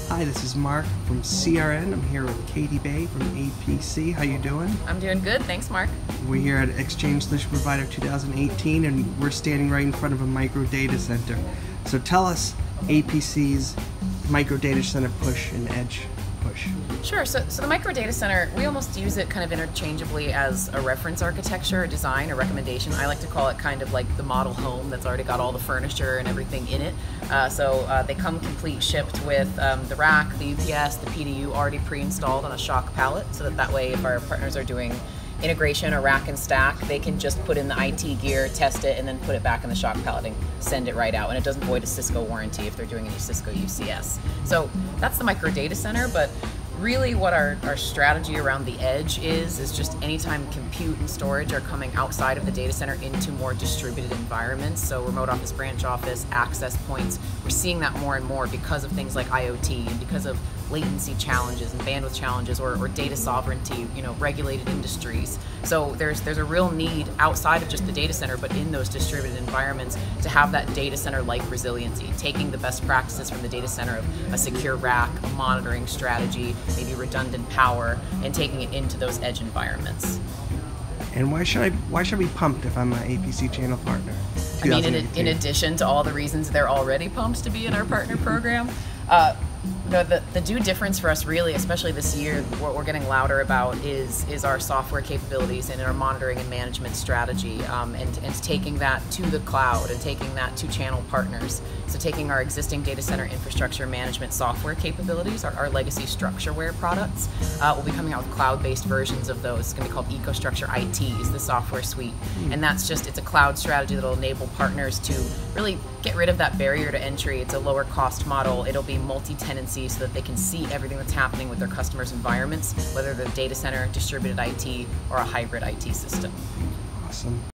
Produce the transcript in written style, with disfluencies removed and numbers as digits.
Hi, this is Mark from CRN. I'm here with Katie Boeh from APC. How you doing? I'm doing good, thanks Mark. We're here at Exchange Solution Provider 2018 and we're standing right in front of a micro data center. So tell us APC's micro data center push and edge push. Sure, so the micro data center, we almost use it kind of interchangeably as a reference architecture, a design, a recommendation. I like to call it kind of like the model home that's already got all the furniture and everything in it. They come complete shipped with the rack, the UPS, the PDU already pre-installed on a shock pallet, so that way if our partners are doing integration or rack and stack, they can just put in the IT gear, test it, and then put it back in the shock pallet and send it right out. And it doesn't void a Cisco warranty if they're doing any Cisco UCS. So that's the micro data center, but really what our strategy around the edge is just anytime compute and storage are coming outside of the data center into more distributed environments, so remote office, branch office, access points, we're seeing that more and more because of things like IoT and because of latency challenges and bandwidth challenges or data sovereignty, regulated industries. So there's a real need outside of just the data center, but in those distributed environments to have that data center-like resiliency, taking the best practices from the data center of a secure rack, a monitoring strategy, maybe redundant power, and taking it into those edge environments. And why should I be pumped if I'm an APC channel partner? I mean, in addition to all the reasons they're already pumped to be in our partner program, the due difference for us really, especially this year, what we're getting louder about is our software capabilities and our monitoring and management strategy, and taking that to the cloud and taking that to channel partners. So taking our existing data center infrastructure management software capabilities, our legacy StructureWare products, we'll be coming out with cloud-based versions of those. It's going to be called EcoStruxure IT is the software suite. And that's it's a cloud strategy that will enable partners to really get rid of that barrier to entry. It's a lower cost model. It'll be multi-tenancy so that they can see everything that's happening with their customers' environments, whether they're data center, distributed IT, or a hybrid IT system. Awesome.